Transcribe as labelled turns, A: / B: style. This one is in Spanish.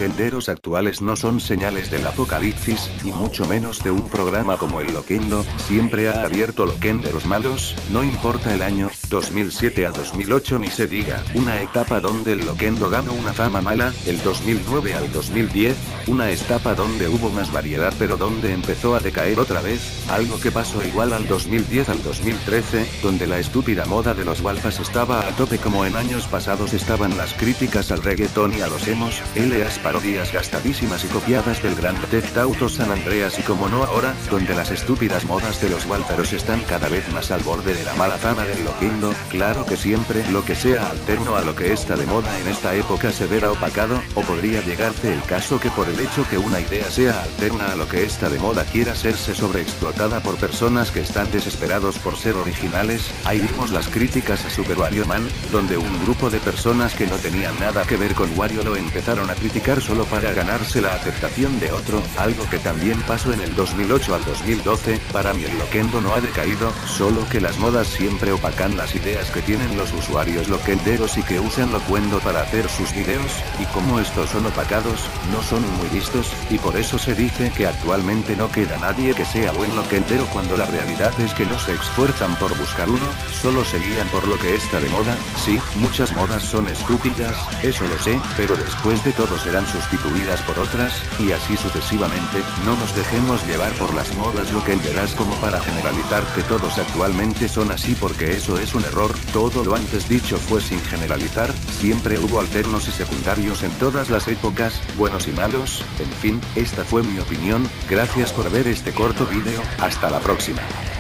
A: loquenderos actuales no son señales del apocalipsis, y mucho menos de un programa como el Loquendo. Siempre ha abierto loquenderos malos, no importa el año, 2007 a 2008 ni se diga, una etapa donde el Loquendo ganó una fama mala, el 2009 al 2010, una etapa donde hubo más variedad pero donde empezó a decaer otra vez, algo que pasó igual al 2010 al 2013, donde la estúpida moda de los walfas estaba a tope como en años pasados estaban las críticas al reggaetón y a los emos, las parodias gastadísimas y copiadas del Grand Theft Auto San Andreas y como no ahora, donde las estúpidas modas de los walferos están cada vez más al borde de la mala fama del Loquendo. Claro que siempre lo que sea alterno a lo que está de moda en esta época se verá opacado, o podría llegarse el caso que por el hecho que una idea sea alterna a lo que está de moda quiera serse sobreexplotada por personas que están desesperados por ser originales. Ahí vimos las críticas a Super Wario Man, donde un grupo de personas que no tenían nada que ver con Wario lo empezaron a criticar solo para ganarse la aceptación de otro, algo que también pasó en el 2008 al 2012. Para mí el Loquendo no ha decaído, solo que las modas siempre opacan las ideas que tienen los usuarios loquenderos y que usan Loquendo para hacer sus videos, y como estos son opacados, no son muy vistos, y por eso se dice que actualmente no queda nadie que sea buen loquendero cuando la realidad es que no se esfuerzan por buscar uno, solo se guían por lo que está de moda. Sí, muchas modas son estúpidas, eso lo sé, pero después de todo serán sustituidas por otras, y así sucesivamente. No nos dejemos llevar por las modas loquenderas como para generalizar que todos actualmente son así porque eso es un error. Todo lo antes dicho fue sin generalizar, siempre hubo alternos y secundarios en todas las épocas, buenos y malos. En fin, esta fue mi opinión, gracias por ver este corto vídeo, hasta la próxima.